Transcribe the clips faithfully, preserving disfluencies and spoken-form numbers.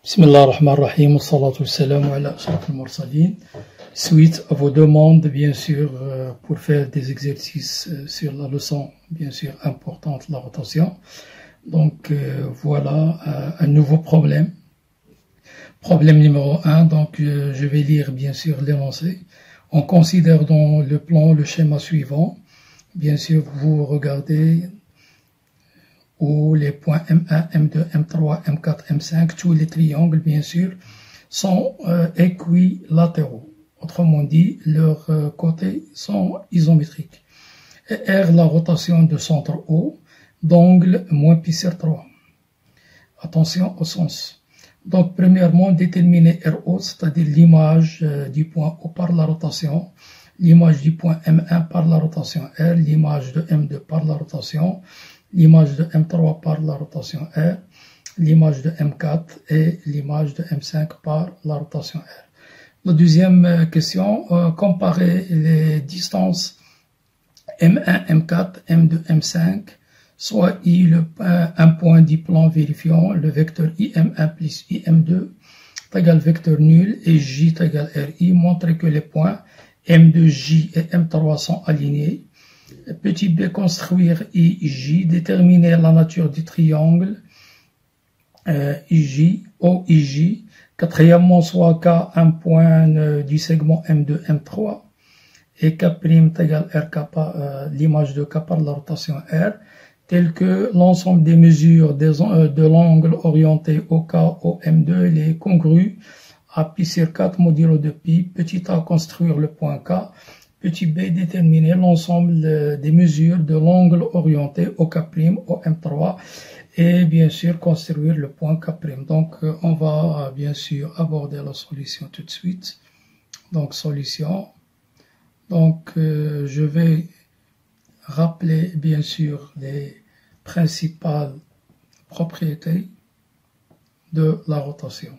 Bismillah ar-Rahman ar-Rahim, wa salatu wa salam ala ashraf al-mursalin. Suite à vos demandes, bien sûr, euh, pour faire des exercices euh, sur la leçon, bien sûr, importante, la rotation. Donc, euh, voilà euh, un nouveau problème. Problème numéro un, donc euh, je vais lire, bien sûr, l'énoncé. On considère dans le plan le schéma suivant. Bien sûr, vous regardez où les points M un, M deux, M trois, M quatre, M cinq, tous les triangles, bien sûr, sont euh, équilatéraux. Autrement dit, leurs euh, côtés sont isométriques. Et R, la rotation de centre O, d'angle moins pi sur trois. Attention au sens. Donc, premièrement, déterminer R O, c'est-à-dire l'image euh, du point O par la rotation, l'image du point M un par la rotation R, l'image de M deux par la rotation, l'image de M trois par la rotation R, l'image de M quatre et l'image de M cinq par la rotation R. La deuxième question, euh, comparer les distances M un, M quatre, M deux, M cinq, soit I, le, un, un point du plan vérifiant, le vecteur I M un plus I M deux est égal vecteur nul et J est égal R I, montrer que les points M deux, J et M trois sont alignés. Petit b, construire I J, déterminer la nature du triangle euh, I J, O I J. Quatrièmement, soit K, un point euh, du segment M deux, M trois, et K' est égal R K, euh, l'image de K par la rotation R, tel que l'ensemble des mesures des, euh, de l'angle orienté au K, au M deux, il est congru à pi sur quatre modulo de pi. Petit a, construire le point K. Petit b, déterminer l'ensemble des mesures de l'angle orienté au K', au M trois, et bien sûr construire le point K'. Donc on va bien sûr aborder la solution tout de suite. Donc solution. Donc euh, je vais rappeler bien sûr les principales propriétés de la rotation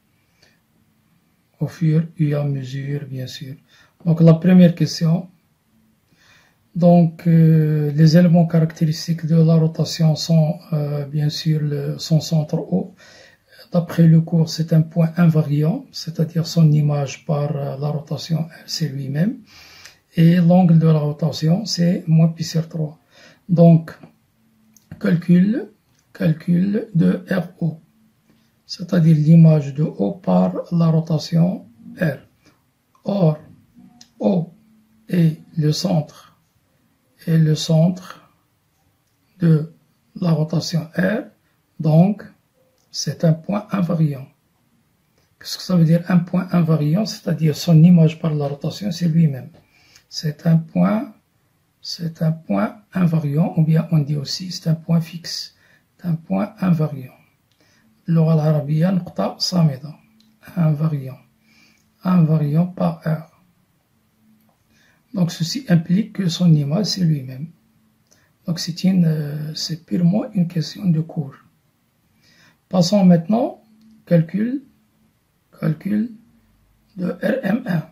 au fur et à mesure, bien sûr. Donc la première question, donc euh, les éléments caractéristiques de la rotation sont euh, bien sûr le, son centre O. D'après le cours, c'est un point invariant, c'est-à-dire son image par euh, la rotation, c'est lui-même. Et l'angle de la rotation, c'est moins pi sur trois. Donc, calcul, calcul de R O, c'est-à-dire l'image de O par la rotation R. Or, O est le centre, est le centre de la rotation R, donc c'est un point invariant. Qu'est-ce que ça veut dire un point invariant? C'est-à-dire son image par la rotation, c'est lui-même. C'est un point, c'est un point invariant, ou bien on dit aussi c'est un point fixe, c'est un point invariant. L'oral arabiya nuqta samida, invariant, invariant par R. Donc ceci implique que son image c'est lui-même. Donc c'est une, euh, c'est purement une question de cours. Passons maintenant calcul, calcul de R M un.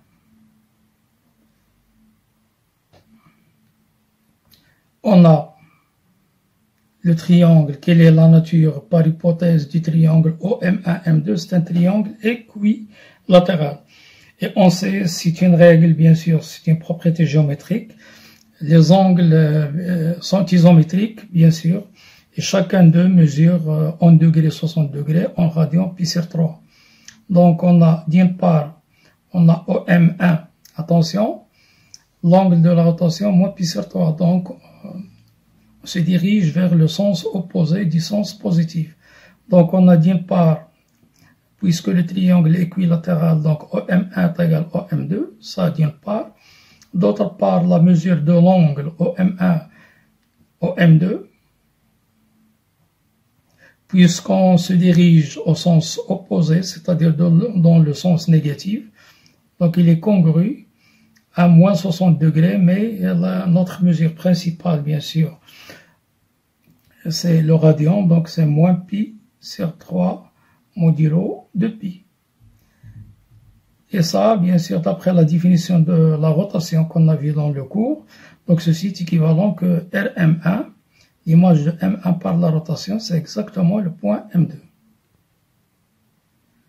On a le triangle. Quelle est la nature par hypothèse du triangle O M un M deux? C'est un triangle équilatéral. Et on sait, c'est une règle, bien sûr, c'est une propriété géométrique. Les angles euh, sont isométriques, bien sûr, et chacun d'eux mesure euh, en degrés, soixante degrés, en radian, pi sur trois. Donc, on a, d'une part, on a O M un, attention, l'angle de la rotation, moins pi sur trois. Donc, euh, on se dirige vers le sens opposé du sens positif. Donc, on a d'une part, puisque le triangle est équilatéral, donc O M un est égal à O M deux, ça d'une part. D'autre part, la mesure de l'angle O M un, O M deux, puisqu'on se dirige au sens opposé, c'est-à-dire dans le sens négatif, donc il est congru à moins soixante degrés, mais la, notre mesure principale, bien sûr, c'est le radian, donc c'est moins pi sur trois modulo de pi. Et ça, bien sûr, d'après la définition de la rotation qu'on a vu dans le cours, donc ceci est équivalent que R M un, l'image de M un par la rotation, c'est exactement le point M deux.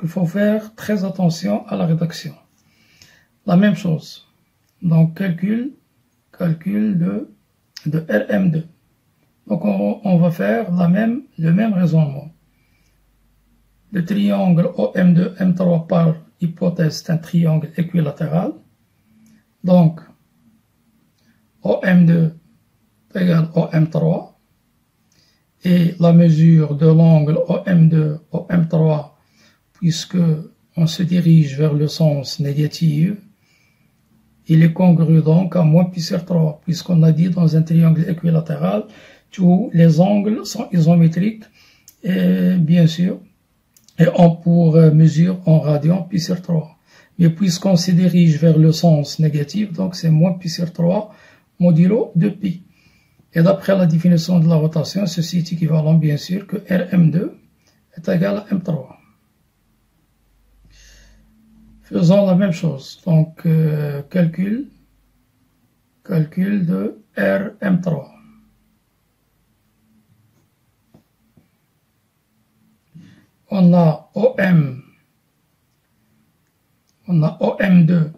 il faut faire très attention à la rédaction. La même chose. Donc, calcul, calcul de, de R M deux. Donc, on, on va faire la même, le même raisonnement. Le triangle O M deux M trois par hypothèse, c'est un triangle équilatéral. Donc, O M deux égale O M trois. Et la mesure de l'angle O M deux, O M trois, puisque on se dirige vers le sens négatif, il est congru donc à moins pi sur trois, puisqu'on a dit dans un triangle équilatéral, tous les angles sont isométriques, et bien sûr, et on pour mesure en radian pi sur trois. Mais puisqu'on se dirige vers le sens négatif, donc c'est moins pi sur trois modulo de pi. Et d'après la définition de la rotation, ceci est équivalent bien sûr que R M deux est égal à M trois. Faisons la même chose. Donc, euh, calcul, calcul de R M trois. On a O M, on a O M deux,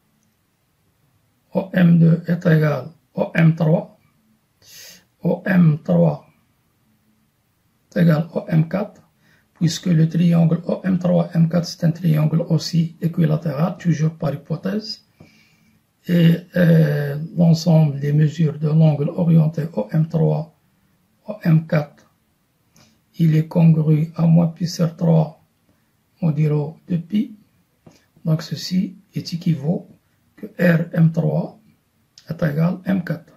O M deux est égal à O M trois, O M trois est égal à O M quatre, puisque le triangle O M trois M quatre c'est un triangle aussi équilatéral, toujours par hypothèse, et euh, l'ensemble des mesures de l'angle orienté O M trois, O M quatre, il est congru à moins pi sur trois modulo de pi. Donc ceci est équivaut que R M trois est égal à M quatre.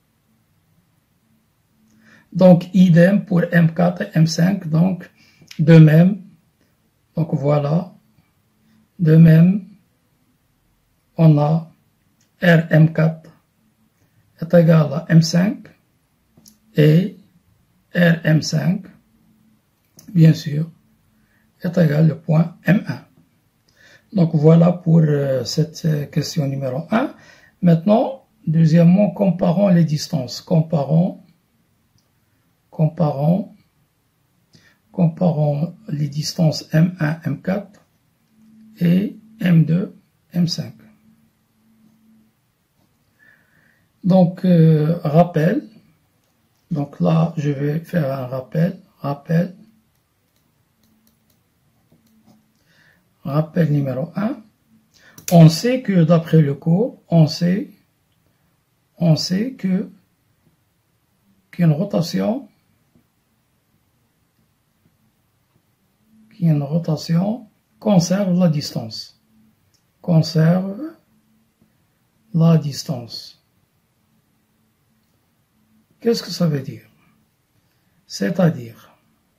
Donc idem pour M quatre et M cinq, donc de même, donc voilà, de même, on a R M quatre est égal à M cinq et R M cinq, bien sûr, est égal au point M un. Donc voilà pour euh, cette question numéro un. Maintenant, deuxièmement, comparons les distances. Comparons, comparons, comparons les distances M un, M quatre et M deux, M cinq. Donc, euh, rappel. Donc là, je vais faire un rappel. Rappel. Rappel numéro un. On sait que d'après le cours, on sait, on sait que qu'une rotation, qu'une rotation conserve la distance. Conserve la distance. Qu'est-ce que ça veut dire? C'est-à-dire,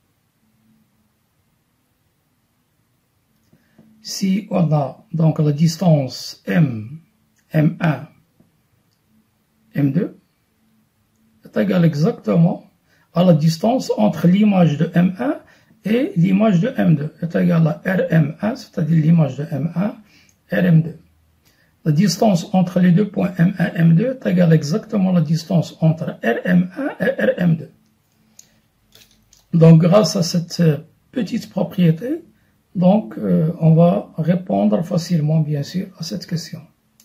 si on a donc la distance M, M un, M deux, est égale exactement à la distance entre l'image de M un et l'image de M deux, est égale à R M un, c'est-à-dire l'image de M un, R M deux. La distance entre les deux points M un et M deux est égale exactement à la distance entre R M un et R M deux. Donc, grâce à cette petite propriété, donc, euh, on va répondre facilement, bien sûr, à cette question.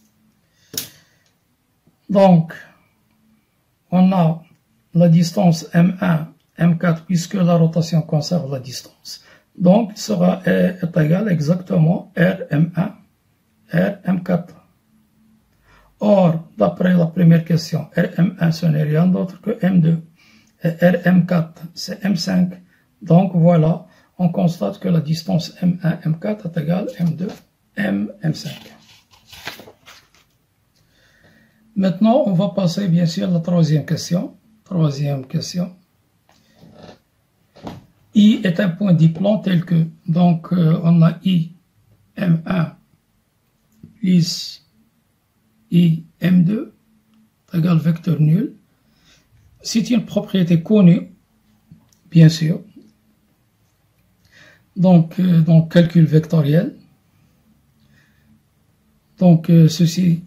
Donc, on a la distance M un, M quatre, puisque la rotation conserve la distance. Donc, sera est, est égal exactement R M un, R M quatre. Or, d'après la première question, R M un, ce n'est rien d'autre que M deux. Et R M quatre, c'est M cinq. Donc, voilà, on constate que la distance M un, M quatre est égale à M deux, M, M cinq. Maintenant, on va passer, bien sûr, à la troisième question. Troisième question. I est un point diplan tel que, donc, euh, on a I, M un, plus I, M deux, égale vecteur nul. C'est une propriété connue, bien sûr. Donc, euh, donc calcul vectoriel. Donc, euh, ceci,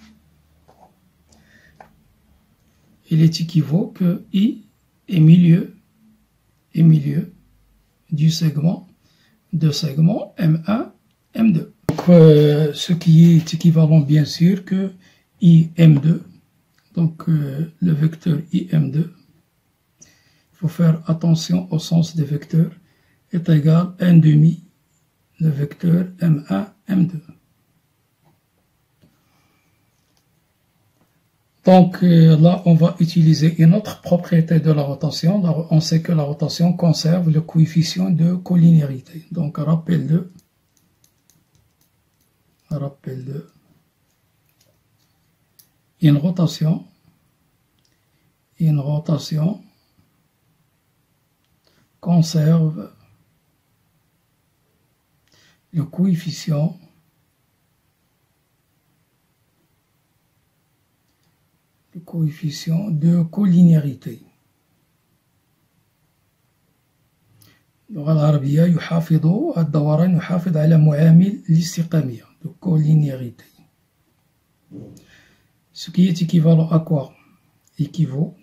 il est équivaut que I est milieu, est milieu du segment deux segments, M un, M deux. Donc, euh, ce qui est équivalent bien sûr que I M deux, donc euh, le vecteur I M deux, il faut faire attention au sens des vecteurs, est égal à un demi, le vecteur M un, M deux. Donc euh, là, on va utiliser une autre propriété de la rotation. On sait que la rotation conserve le coefficient de collinéarité. Donc rappel-le. Rappel-le. Une rotation. Une rotation conserve le coefficient le coefficient de collinéarité. اللغة العربية يحافظ الدوران يحافظ على معامل الاستقامية de collinéarité. Ce qui est équivalent à quoi? Équivaut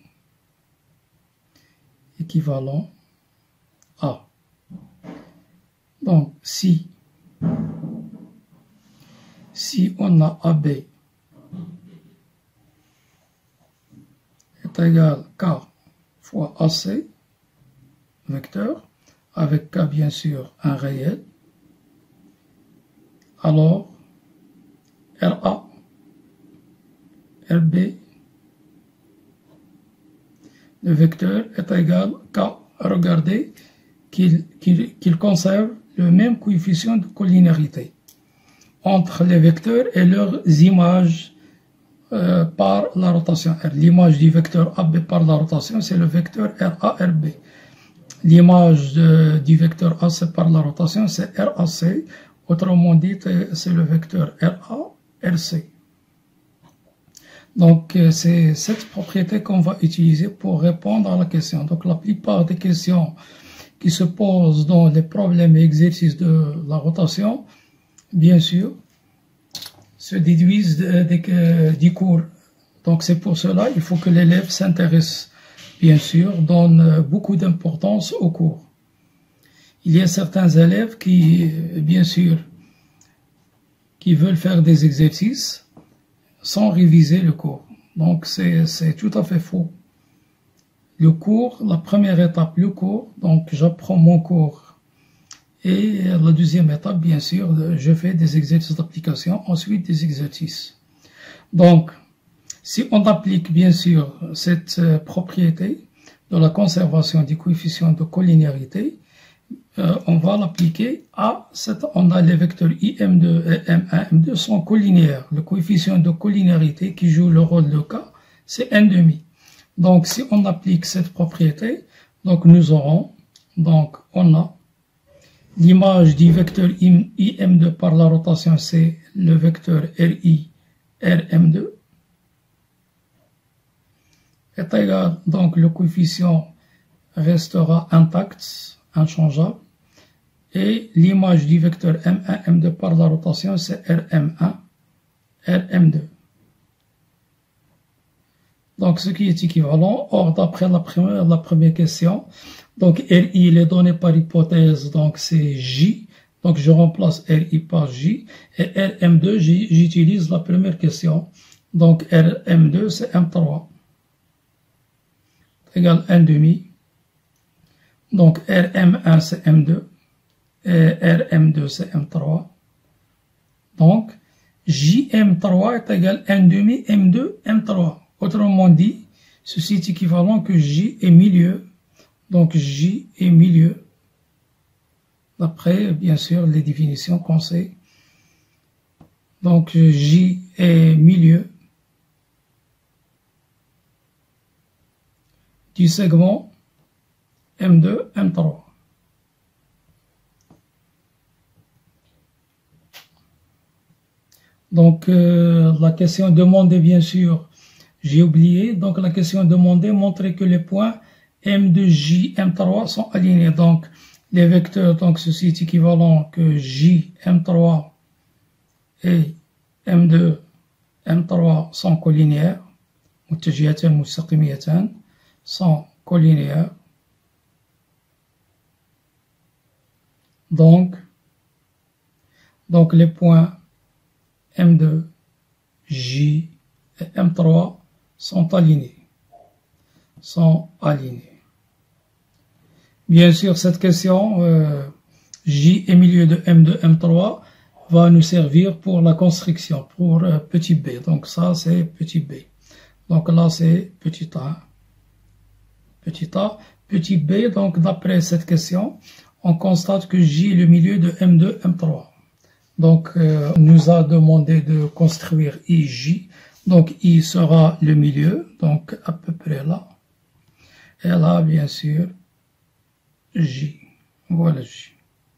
équivalent à. Donc si si on a A B est égal K fois A C, vecteur, avec K bien sûr un réel, alors R A, R B, le vecteur est égal K. Regardez qu'il qu'il, qu'il conserve le même coefficient de collinéarité entre les vecteurs et leurs images Euh, par la rotation R. L'image du vecteur A B par la rotation, c'est le vecteur R A R B. L'image du vecteur A C par la rotation, c'est R A C. Autrement dit, c'est le vecteur R A R C. Donc, c'est cette propriété qu'on va utiliser pour répondre à la question. Donc, la plupart des questions qui se posent dans les problèmes et exercices de la rotation, bien sûr, se déduisent de, de, de, du cours. Donc c'est pour cela il faut que l'élève s'intéresse, bien sûr, donne beaucoup d'importance au cours. Il y a certains élèves qui, bien sûr, qui veulent faire des exercices sans réviser le cours. Donc c'est tout à fait faux. Le cours, la première étape, le cours, donc j'apprends mon cours. Et la deuxième étape, bien sûr, je fais des exercices d'application, ensuite des exercices. Donc, si on applique, bien sûr, cette propriété de la conservation du coefficient de collinéarité, euh, on va l'appliquer à cette, on a les vecteurs I M deux et M un, M deux sont collinéaires. Le coefficient de collinéarité qui joue le rôle de K, c'est un demi. Donc, si on applique cette propriété, donc nous aurons, donc, on a l'image du vecteur I M deux par la rotation, c'est le vecteur R I R M deux est égal, donc le coefficient restera intact, inchangeable, et l'image du vecteur M un M deux par la rotation, c'est R M un R M deux. Donc ce qui est équivalent, or d'après la première, la première question, donc R I il est donné par hypothèse, donc c'est J, donc je remplace R I par J, et R M deux, j'utilise la première question, donc R M deux c'est M trois, égale un demi, donc R M un c'est M deux, et R M deux c'est M trois, donc J M trois est égal un demi M deux M trois. Autrement dit, ceci est équivalent que J est milieu, donc J est milieu, d'après bien sûr les définitions qu'on sait. Donc J est milieu du segment M deux M trois. Donc euh, la question demandée bien sûr, j'ai oublié, donc la question demandée montrait que les points M deux J M trois sont alignés. Donc les vecteurs, donc ceci est équivalent que J M trois et M deux M trois sont collinéaires, متجهتان مستقيميتان sont collinéaires. Donc, donc les points M deux, J et M trois sont alignés. Sont alignés. Bien sûr, cette question, euh, J est milieu de M deux, M trois, va nous servir pour la construction, pour euh, petit b. Donc ça, c'est petit b. Donc là, c'est petit a. Petit a, petit b. Donc d'après cette question, on constate que J est le milieu de M deux, M trois. Donc, euh, on nous a demandé de construire I J. Donc, I sera le milieu, donc à peu près là. Et là, bien sûr, J. Voilà J.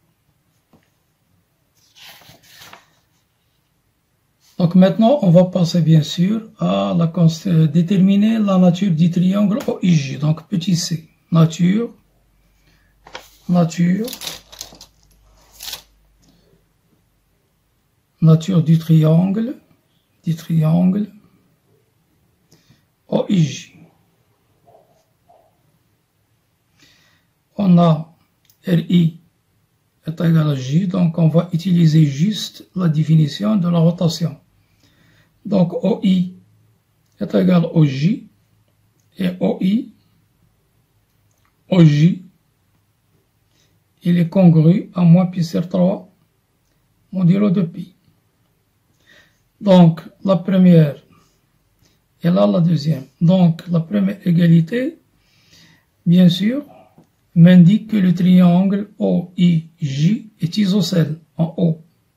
Donc maintenant, on va passer bien sûr à la euh, déterminer la nature du triangle O I J. Donc petit c, nature, nature, nature du triangle, du triangle O I J. On a R I est égal à J, donc on va utiliser juste la définition de la rotation. Donc O I est égal au J, et O I, O J, il est congru à moins pi sur trois modulo de pi. Donc la première, et là la deuxième. Donc la première égalité, bien sûr, m'indique que le triangle O I J est isocèle en haut,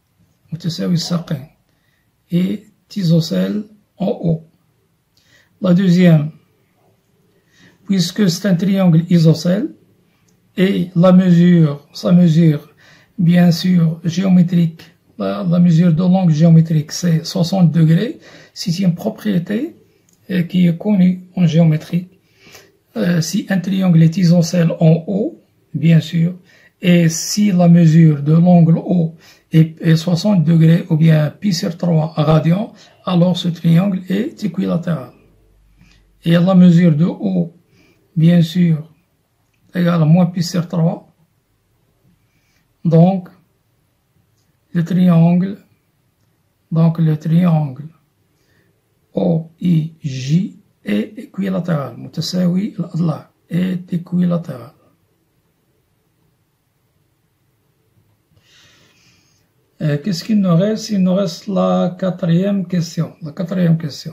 et isocèle en haut. La deuxième, puisque c'est un triangle isocèle, et la mesure, sa mesure, bien sûr, géométrique, la, la mesure de l'angle géométrique, c'est soixante degrés, c'est une propriété euh, qui est connue en géométrie. Euh, si un triangle est isocèle en haut, bien sûr, et si la mesure de l'angle O est, est soixante degrés ou bien pi sur trois radians, alors ce triangle est équilatéral. Et la mesure de O, bien sûr, égale à moins pi sur trois. Donc, le triangle, donc le triangle O I J est équilatéral, متساوي الأضلاع, est équilatéral. Qu'est-ce qu'il nous reste? Il nous reste la quatrième question. La quatrième question.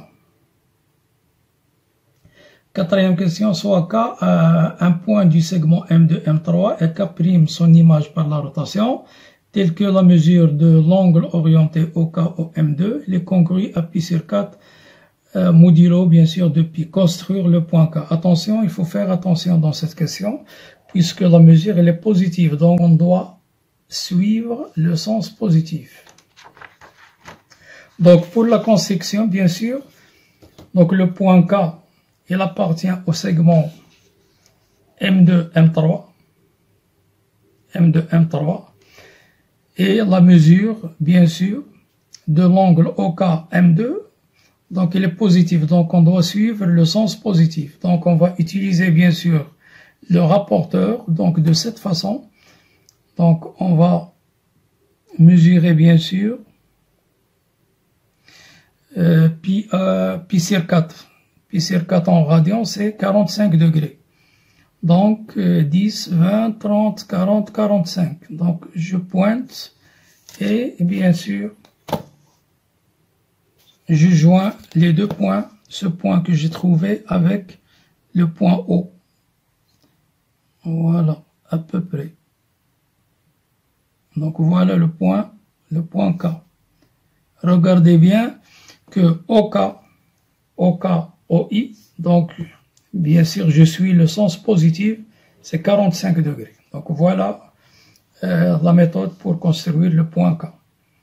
Quatrième question, soit K, euh, un point du segment M deux, M trois et K' son image par la rotation, telle que la mesure de l'angle orienté au K au M deux, il est congru à pi sur quatre, euh, modulo bien sûr de pi, construire le point K. Attention, il faut faire attention dans cette question, puisque la mesure elle est positive, donc on doit suivre le sens positif. Donc pour la construction, bien sûr, donc le point K, il appartient au segment M deux, M trois, M deux, M trois, et la mesure, bien sûr, de l'angle O K M deux, donc il est positif, donc on doit suivre le sens positif. Donc on va utiliser bien sûr le rapporteur, donc de cette façon. Donc on va mesurer bien sûr euh, pi, euh, pi sur quatre. Pi sur quatre en radians, c'est quarante-cinq degrés. Donc euh, dix, vingt, trente, quarante, quarante-cinq. Donc je pointe et bien sûr je joins les deux points, ce point que j'ai trouvé avec le point O. Voilà, à peu près. Donc voilà le point, le point K. Regardez bien que O K, O K, O I, donc bien sûr je suis le sens positif, c'est quarante-cinq degrés. Donc voilà euh, la méthode pour construire le point K.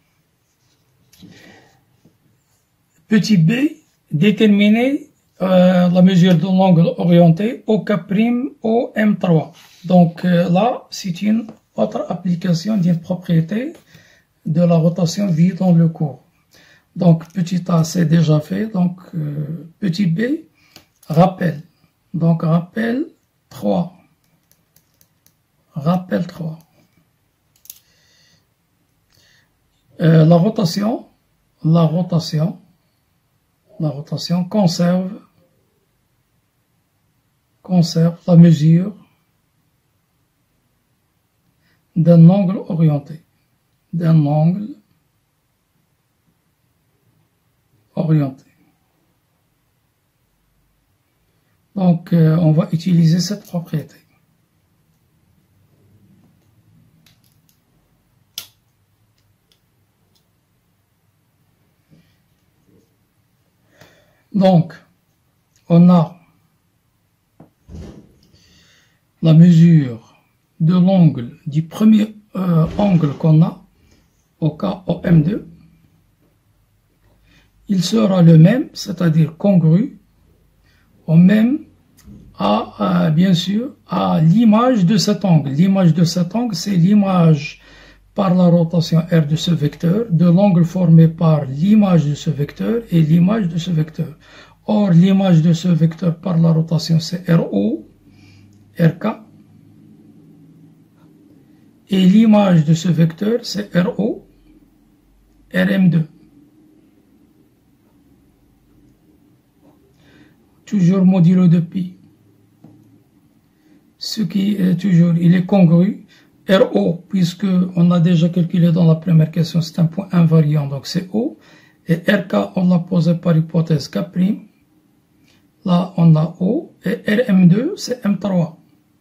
Petit b, déterminer euh, la mesure de l'angle orienté au K' au M trois. Donc euh, là, c'est une autre application d'une propriété de la rotation vue dans le cours. Donc petit a, c'est déjà fait. Donc euh, petit b, rappel. Donc rappel trois. Rappel trois. Euh, la rotation, la rotation, la rotation conserve, conserve la mesure d'un angle orienté, d'un angle orienté. Donc, euh, on va utiliser cette propriété. Donc, on a la mesure de l'angle du premier euh, angle qu'on a, au cas O M deux. Il sera le même, c'est-à-dire congru, au même à, à bien sûr, à l'image de cet angle. L'image de cet angle, c'est l'image par la rotation R de ce vecteur, de l'angle formé par l'image de ce vecteur et l'image de ce vecteur. Or, l'image de ce vecteur par la rotation, c'est R O, R K. Et l'image de ce vecteur, c'est R O, R M deux. Toujours modulo de pi. Ce qui est toujours, il est congru. R O, puisque on a déjà calculé dans la première question, c'est un point invariant, donc c'est O. Et R K, on l'a posé par hypothèse K'. Là, on a O. Et R M deux, c'est M trois.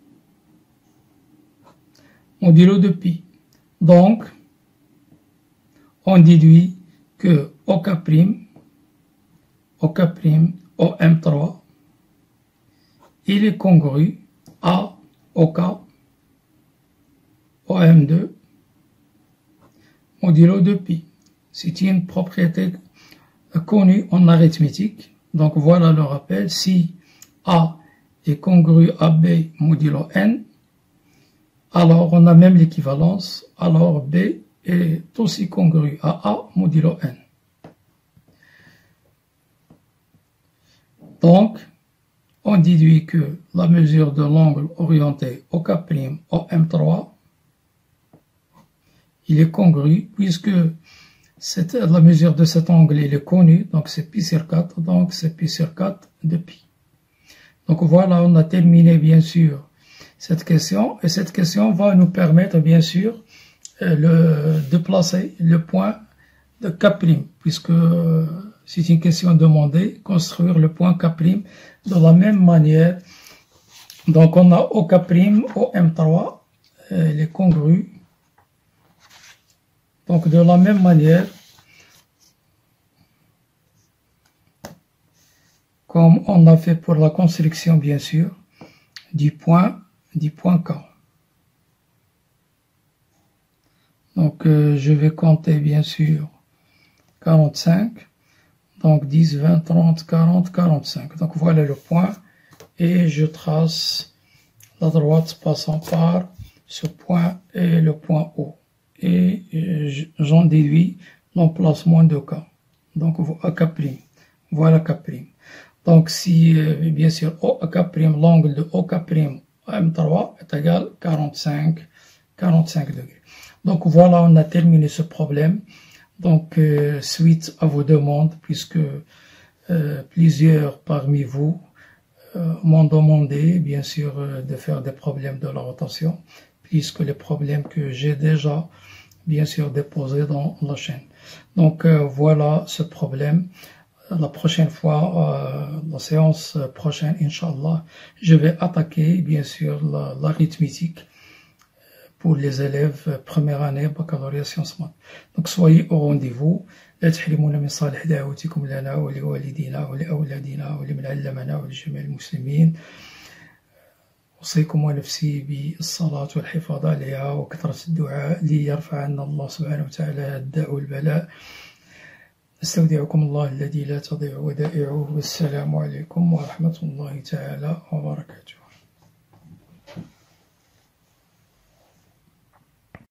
Modulo de pi. Donc, on déduit que OK', OK', O M trois, il est congru à OK, O M deux, modulo de pi. C'est une propriété connue en arithmétique. Donc voilà le rappel. Si A est congru à B modulo N, alors on a même l'équivalence. Alors B est aussi congru à A modulo N. Donc, on déduit que la mesure de l'angle orienté OK' O M trois, il est congru puisque cette, la mesure de cet angle il est connue, donc c'est pi sur quatre, donc c'est pi sur quatre de pi. Donc voilà, on a terminé bien sûr cette question, et cette question va nous permettre bien sûr le, de placer le point de K', puisque c'est une question demandée, construire le point K' de la même manière. Donc on a OK' O M trois, il est congru. Donc de la même manière, comme on a fait pour la construction bien sûr, du point, du point K. Donc euh, je vais compter bien sûr quarante-cinq. Donc dix, vingt, trente, quarante, quarante-cinq. Donc voilà le point. Et je trace la droite passant par ce point et le point O. Et j'en déduis l'emplacement de K. Donc K'. Voilà K'. Donc si, bien sûr, K', l'angle de OK' M trois est égal à quarante-cinq, quarante-cinq degrés. Donc voilà, on a terminé ce problème. Donc, euh, suite à vos demandes, puisque euh, plusieurs parmi vous euh, m'ont demandé, bien sûr, euh, de faire des problèmes de la rotation, puisque les problèmes que j'ai déjà, bien sûr, déposés dans la chaîne. Donc, euh, voilà ce problème. La prochaine fois, euh, la séance prochaine, Inch'Allah, je vais attaquer, bien sûr, l'arithmétique pour les élèves première année baccalauréat sciences maths. Donc soyez au rendez-vous. لا تحرمونا من صالح دعوتكم لنا ولوالدينا ولأولادنا ولمن علمنا ولجميع المسلمين. أوصيكم ونفسي بالصلاة والحفاظ عليها وكثرة الدعاء ليرفع عنا الله سبحانه وتعالى الداء والبلاء. استودعكم الله الذي لا تضيع ودائعه، والسلام عليكم ورحمة الله تعالى وبركاته.